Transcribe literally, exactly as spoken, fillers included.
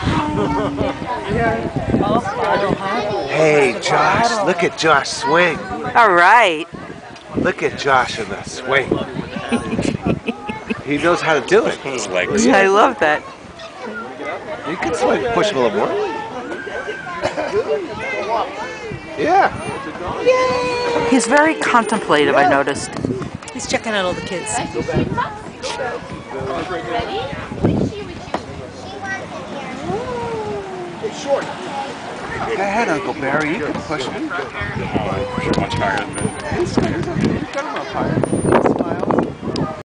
Hey, Josh, look at Josh swing. All right. Look at Josh in the swing. He knows how to do it. His legs. I love that. You can swing, push him a little more. Yeah. He's very contemplative, I noticed. He's checking out all the kids. Go ahead, Uncle Barry. You can push him. Oh, I push it much higher than He's, he's, he's got him up higher. Smile.